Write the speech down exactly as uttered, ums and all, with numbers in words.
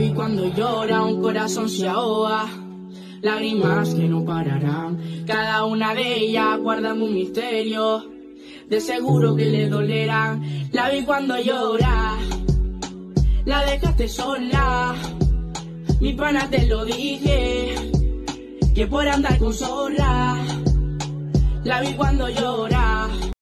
vi cuando llora, un corazón se ahoga, lágrimas que no pararán, cada una de ellas guardando un misterio, de seguro que le dolerán. La vi cuando llora, la dejaste sola, mi pana te lo dije, que por andar con zorra. La vi cuando llora.